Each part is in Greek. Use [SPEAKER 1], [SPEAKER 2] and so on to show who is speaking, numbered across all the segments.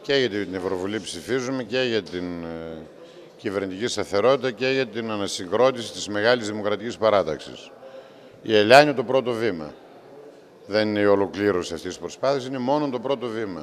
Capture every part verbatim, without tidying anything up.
[SPEAKER 1] και για την Ευρωβουλή ψηφίζουμε και για την ε, κυβερνητική σταθερότητα και για την ανασυγκρότηση της μεγάλης δημοκρατικής παράταξης. Η Ελιά είναι το πρώτο βήμα. Δεν είναι η ολοκλήρωση αυτής της προσπάθειας, είναι μόνο το πρώτο βήμα.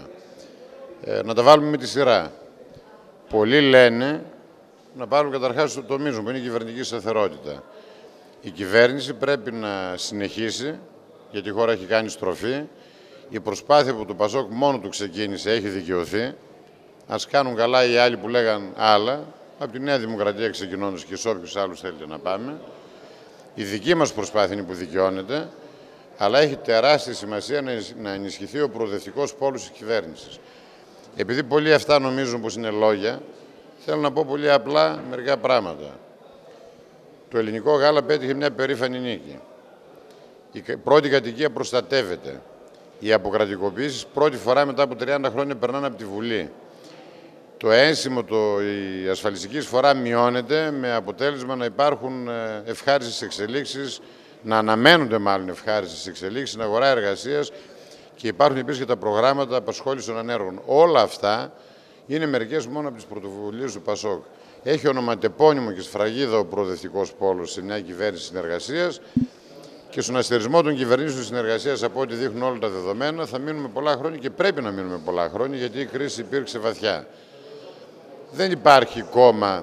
[SPEAKER 1] Ε, να τα βάλουμε με τη σειρά. Πολλοί λένε να πάρουν καταρχάς το, το μείζον που είναι η κυβερνητική σταθερότητα. Η κυβέρνηση πρέπει να συνεχίσει, γιατί η χώρα έχει κάνει στροφή. Η προσπάθεια που το Πασόκ μόνο του ξεκίνησε έχει δικαιωθεί. Ας κάνουν καλά οι άλλοι που λέγαν άλλα, από τη Νέα Δημοκρατία ξεκινώντας και σε όποιους άλλους θέλετε να πάμε. Η δική μας προσπάθεια είναι που δικαιώνεται, αλλά έχει τεράστια σημασία να ενισχυθεί ο προοδευτικός πόλος της κυβέρνησης. Επειδή πολλοί αυτά νομίζουν πως είναι λόγια, θέλω να πω πολύ απλά μερικά πράγματα. Το ελληνικό γάλα πέτυχε μια περήφανη νίκη. Η πρώτη κατοικία προστατεύεται. Οι αποκρατικοποιήσεις πρώτη φορά μετά από τριάντα χρόνια περνάνε από τη Βουλή. Το ένσημο, το, η ασφαλιστική εισφορά μειώνεται με αποτέλεσμα να υπάρχουν ευχάριστες εξελίξεις, να αναμένονται μάλλον ευχάριστες εξελίξεις στην αγορά εργασίας και υπάρχουν επίσης και τα προγράμματα απασχόλησης των ανέργων. Όλα αυτά είναι μερικές μόνο από τις πρωτοβουλίες του Πασόκ. Έχει ονοματεπώνυμο και σφραγίδα ο προοδευτικός πόλος σε μια κυβέρνηση συνεργασίας και στον αστερισμό των κυβερνήσεων συνεργασίας, από ό,τι δείχνουν όλα τα δεδομένα, θα μείνουμε πολλά χρόνια και πρέπει να μείνουμε πολλά χρόνια, γιατί η κρίση υπήρξε βαθιά. Δεν υπάρχει κόμμα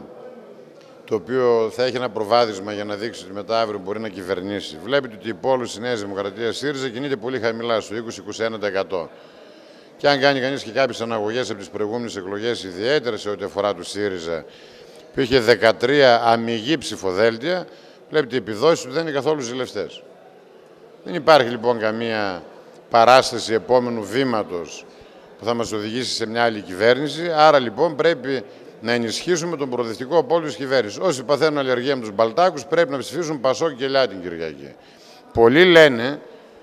[SPEAKER 1] το οποίο θα έχει ένα προβάδισμα για να δείξει ότι μετά αύριο μπορεί να κυβερνήσει. Βλέπετε ότι η πόλη της Νέας Δημοκρατίας ΣΥΡΙΖΑ κινείται πολύ χαμηλά, στο είκοσι με είκοσι ένα τοις εκατό. Και αν κάνει κανείς και κάποιες αναγωγές από τις προηγούμενες εκλογές, ιδιαίτερα σε ό,τι αφορά του ΣΥΡΙΖΑ, που είχε δεκατρία αμυγή ψηφοδέλτια, βλέπετε οι επιδόσεις του δεν είναι καθόλου ζηλευτές. Δεν υπάρχει λοιπόν καμία παράσταση επόμενου βήματος που θα μας οδηγήσει σε μια άλλη κυβέρνηση. Άρα λοιπόν πρέπει να ενισχύσουμε τον προοδευτικό πόλο της κυβέρνησης. Όσοι παθαίνουν αλλεργία με τους Μπαλτάκους πρέπει να ψηφίσουν Πασόκ και Ελιά την Κυριακή. Πολλοί λένε,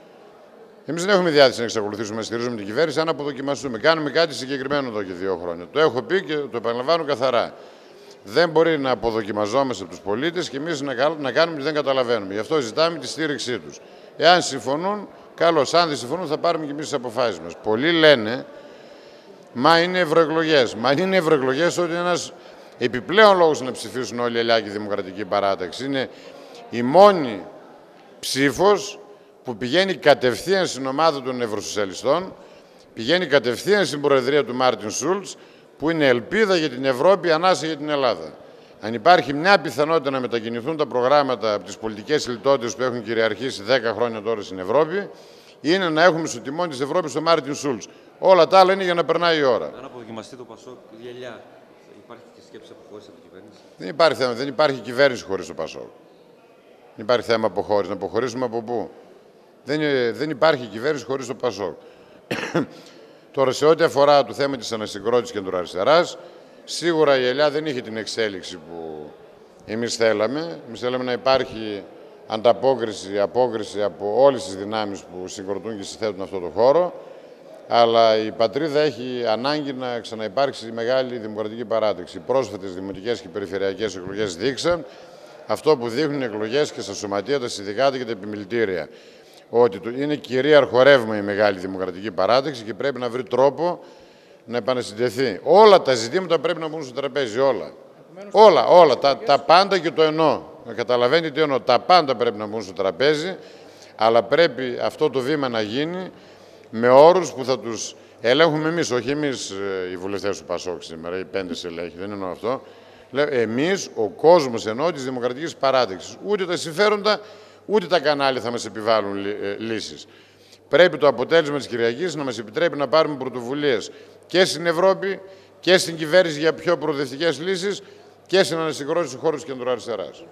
[SPEAKER 1] εμείς δεν έχουμε διάθεση να εξακολουθήσουμε να στηρίζουμε την κυβέρνηση, αν αποδοκιμαστούμε. Κάνουμε κάτι συγκεκριμένο εδώ και δύο χρόνια. Το έχω πει και το επαναλαμβάνω καθαρά. Δεν μπορεί να αποδοκιμαζόμαστε από τους πολίτες και εμείς να κάνουμε ότι δεν καταλαβαίνουμε. Γι' αυτό ζητάμε τη στήριξή τους. Εάν συμφωνούν, καλώς. Αν δεν συμφωνούν, θα πάρουμε και εμείς τις αποφάσεις μας. Πολλοί λένε, μα είναι ευρωεκλογές. Μα είναι ευρωεκλογές ότι είναι ένας επιπλέον λόγος να ψηφίσουν όλοι οι Ελιά και η Δημοκρατική Παράταξη. Είναι η μόνη ψήφος που πηγαίνει κατευθείαν στην ομάδα των Ευρωσοσιαλιστών, πηγαίνει κατευθείαν στην προεδρία του Μάρτιν Σούλτς, που είναι ελπίδα για την Ευρώπη, ανάσα για την Ελλάδα. Αν υπάρχει μια πιθανότητα να μετακινηθούν τα προγράμματα από τις πολιτικές λιτότητες που έχουν κυριαρχήσει δέκα χρόνια τώρα στην Ευρώπη, είναι να έχουμε στο τιμόνι της Ευρώπης τον Μάρτιν Σούλτς. Όλα τα άλλα είναι για να περνάει η ώρα.
[SPEAKER 2] Αν αποδοκιμαστεί το Πασόκ, η Ελιά, υπάρχει και σκέψη αποχώρηση από την κυβέρνηση?
[SPEAKER 1] Δεν υπάρχει θέμα. Δεν υπάρχει κυβέρνηση χωρίς το Πασόκ. Δεν υπάρχει θέμα αποχώρηση. Να αποχωρήσουμε από πού? Δεν, δεν υπάρχει κυβέρνηση χωρίς το Πασόκ. Τώρα, σε ό,τι αφορά το θέμα της ανασυγκρότησης κεντροαριστεράς, σίγουρα η Ελιά δεν είχε την εξέλιξη που εμείς θέλαμε. Εμείς θέλαμε να υπάρχει ανταπόκριση, απόκριση από όλες τις δυνάμεις που συγκροτούν και συθέτουν αυτό το χώρο. Αλλά η πατρίδα έχει ανάγκη να ξαναυπάρξει μεγάλη δημοκρατική παράταξη. Οι πρόσφατες δημοτικές και περιφερειακές εκλογές δείξαν αυτό που δείχνουν οι εκλογές και στα σωματεία, τα συνδικάτα και τα επιμελητήρια. Ότι είναι κυρίαρχο ρεύμα η μεγάλη δημοκρατική παράταξη και πρέπει να βρει τρόπο να επανασυντεθεί. Όλα τα ζητήματα πρέπει να μπουν στο τραπέζι, όλα. Όλα, όλα, τα, τα πάντα και το εννοώ. Να καταλαβαίνετε τι εννοώ. Τα πάντα πρέπει να μπουν στο τραπέζι, αλλά πρέπει αυτό το βήμα να γίνει με όρους που θα τους ελέγχουμε εμείς, όχι εμείς οι βουλευτές του Πασόκ σήμερα, οι πέντε ελέγχοι, δεν εννοώ αυτό. Εμείς, ο κόσμος εννοώ της δημοκρατικής παράταξης. Ούτε τα συμφέροντα, ούτε τα κανάλια θα μας επιβάλλουν λύσεις. Πρέπει το αποτέλεσμα της Κυριακής να μας επιτρέπει να πάρουμε πρωτοβουλίες και στην Ευρώπη και στην κυβέρνηση για πιο προοδευτικές λύσεις και στην ανασυγκρότηση του χώρου της κεντροαριστεράς.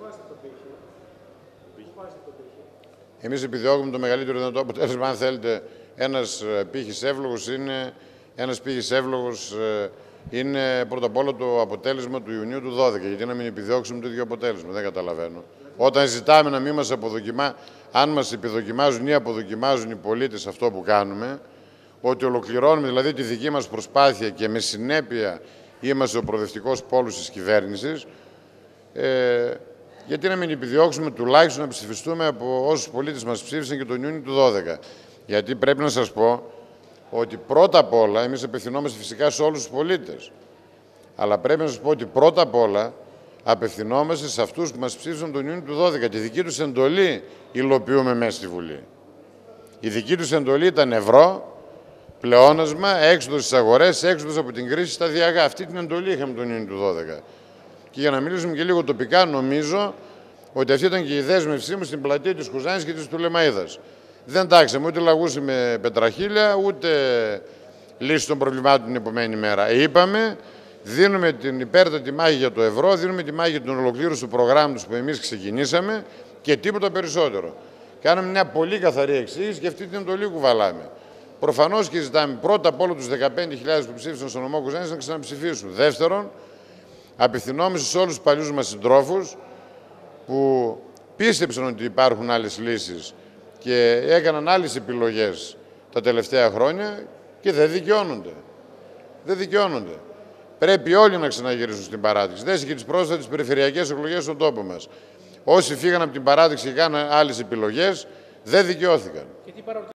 [SPEAKER 1] Εμείς επιδιώκουμε το μεγαλύτερο δυνατό αποτέλεσμα. Αν θέλετε, ένας πύχης εύλογος είναι, ένας πύχης εύλογος είναι πρώτα απ' όλα το αποτέλεσμα του Ιουνίου του δώδεκα. Γιατί να μην επιδιώξουμε το ίδιο αποτέλεσμα, δεν καταλαβαίνω. Όταν ζητάμε να μην μας αποδοκιμά, αν μας επιδοκιμάζουν ή αποδοκιμάζουν οι πολίτες αυτό που κάνουμε, ότι ολοκληρώνουμε δηλαδή τη δική μας προσπάθεια και με συνέπεια είμαστε ο προοδευτικός πόλος της κυβέρνησης, ε, γιατί να μην επιδιώξουμε τουλάχιστον να ψηφιστούμε από όσους πολίτες μας ψήφισαν και τον Ιούνιο του δώδεκα. Γιατί πρέπει να σας πω ότι πρώτα απ' όλα, εμείς απευθυνόμαστε φυσικά σε όλους τους πολίτες, αλλά πρέπει να σας πω ότι πρώτα απ' όλα απευθυνόμαστε σε αυτούς που μας ψήφισαν τον Ιούνιο του δώδεκα. Τη δική τους εντολή υλοποιούμε μέσα στη Βουλή. Η δική τους εντολή ήταν ευρώ, πλεόνασμα, έξοδος στις αγορές, έξοδος από την κρίση σταδιακά. Αυτή την εντολή είχαμε τον Ιούνιο του δώδεκα. Και για να μιλήσουμε και λίγο τοπικά, νομίζω ότι αυτή ήταν και η δέσμευσή μου στην πλατεία της Κουζάνης και της Τουλεμαΐδας. Δεν τάξαμε ούτε λαγούς με πετραχίλια, ούτε λύση των προβλημάτων την επομένη μέρα. Είπαμε, δίνουμε την υπέρτατη μάχη για το ευρώ, δίνουμε τη μάχη για την ολοκλήρωση του προγράμματος που εμείς ξεκινήσαμε και τίποτα περισσότερο. Κάναμε μια πολύ καθαρή εξήγηση και αυτή την εντολή κουβαλάμε. Προφανώς και ζητάμε πρώτα απ' όλο τους δεκαπέντε χιλιάδες που ψήφισαν στον νομό Κουζάνης να ξαναψηφίσουν. Δεύτερον, απευθυνόμαστε σε όλους τους παλιούς μας συντρόφους που πίστεψαν ότι υπάρχουν άλλες λύσεις και έκαναν άλλες επιλογές τα τελευταία χρόνια και δεν δικαιώνονται. Δεν δικαιώνονται. Πρέπει όλοι να ξαναγυρίσουν στην παράδειξη. Δες και τις πρόσφατες περιφερειακές εκλογές στον τόπο μας. Όσοι φύγαν από την παράδειξη και κάναν άλλες επιλογές, δεν δικαιώθηκαν.